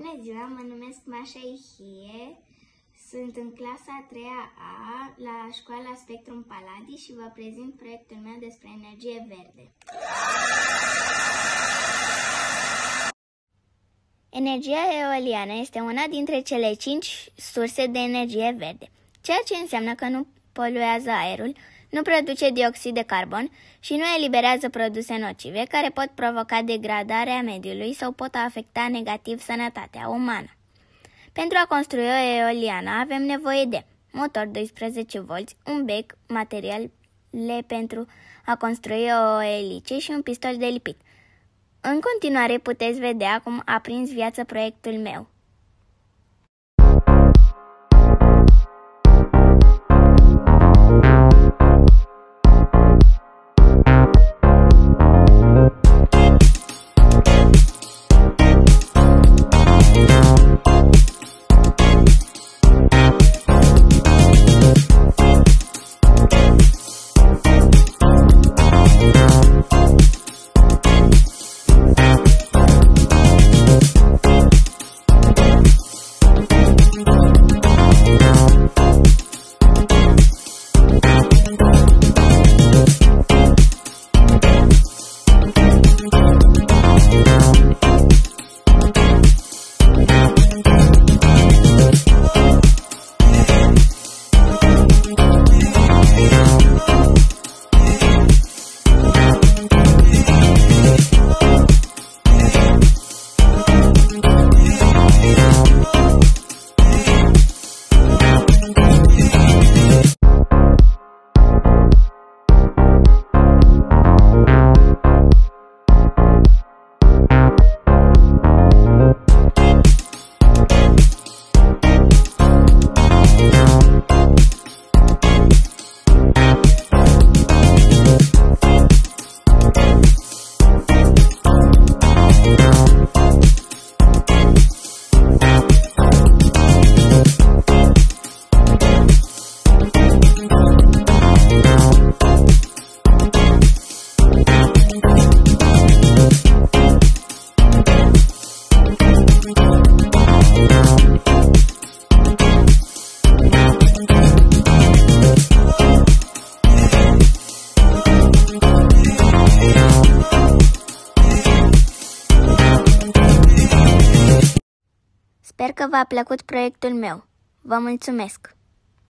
Bună ziua, mă numesc Mașa Ihie, sunt în clasa a 3-a la școala Spectrum Paladi și vă prezint proiectul meu despre energie verde. Energia eoliană este una dintre cele 5 surse de energie verde, ceea ce înseamnă că nu poluează aerul, nu produce dioxid de carbon și nu eliberează produse nocive care pot provoca degradarea mediului sau pot afecta negativ sănătatea umană. Pentru a construi o eoliană avem nevoie de motor 12 V, un bec, materiale pentru a construi o elice și un pistol de lipit. În continuare puteți vedea cum a prins viață proiectul meu. Sper că v-a plăcut proiectul meu. Vă mulțumesc!